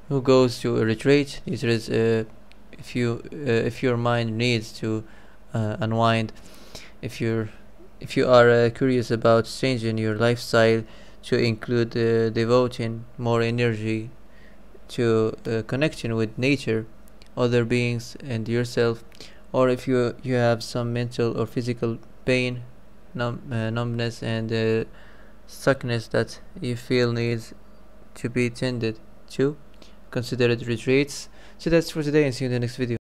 who goes to a retreat. It is if your mind needs to unwind, if you are curious about changing your lifestyle to include devoting more energy to connection with nature, other beings, and yourself, or if you have some mental or physical pain, numbness, and stuckness that you feel needs to be tended to, consider it retreats. So that's for today, and see you in the next video.